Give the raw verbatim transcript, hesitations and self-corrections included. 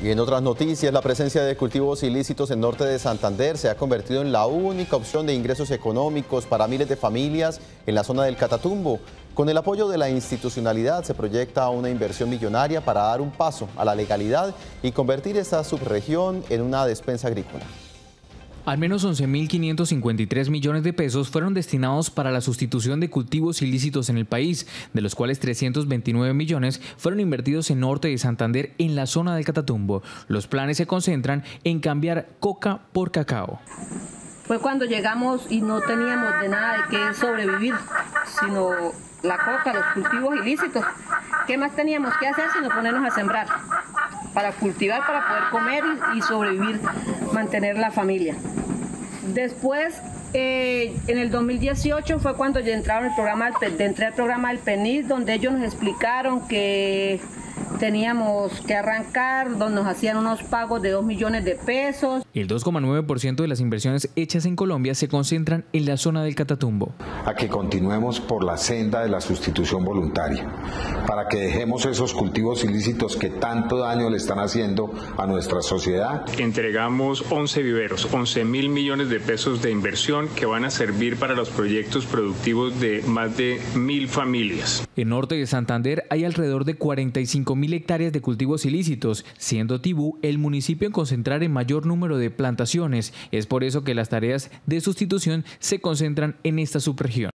Y en otras noticias, la presencia de cultivos ilícitos en norte de Santander se ha convertido en la única opción de ingresos económicos para miles de familias en la zona del Catatumbo. Con el apoyo de la institucionalidad se proyecta una inversión millonaria para dar un paso a la legalidad y convertir esta subregión en una despensa agrícola. Al menos once mil quinientos cincuenta y tres millones de pesos fueron destinados para la sustitución de cultivos ilícitos en el país, de los cuales trescientos veintinueve millones fueron invertidos en norte de Santander en la zona del Catatumbo. Los planes se concentran en cambiar coca por cacao. Fue cuando llegamos y no teníamos de nada de qué sobrevivir, sino la coca, los cultivos ilícitos. ¿Qué más teníamos que hacer sino ponernos a sembrar? Para cultivar, para poder comer y sobrevivir, mantener la familia. Después, eh, en el dos mil dieciocho fue cuando ya entraron el programa, entré al programa del P N I D, donde ellos nos explicaron que teníamos que arrancar, donde nos hacían unos pagos de dos millones de pesos. El dos coma nueve por ciento de las inversiones hechas en Colombia se concentran en la zona del Catatumbo. A que continuemos por la senda de la sustitución voluntaria, para que dejemos esos cultivos ilícitos que tanto daño le están haciendo a nuestra sociedad. Entregamos once viveros, once mil millones de pesos de inversión que van a servir para los proyectos productivos de más de mil familias. En norte de Santander hay alrededor de cuarenta y cinco mil hectáreas de cultivos ilícitos, siendo Tibú el municipio en concentrar el mayor número de plantaciones. Es por eso que las tareas de sustitución se concentran en esta subregión.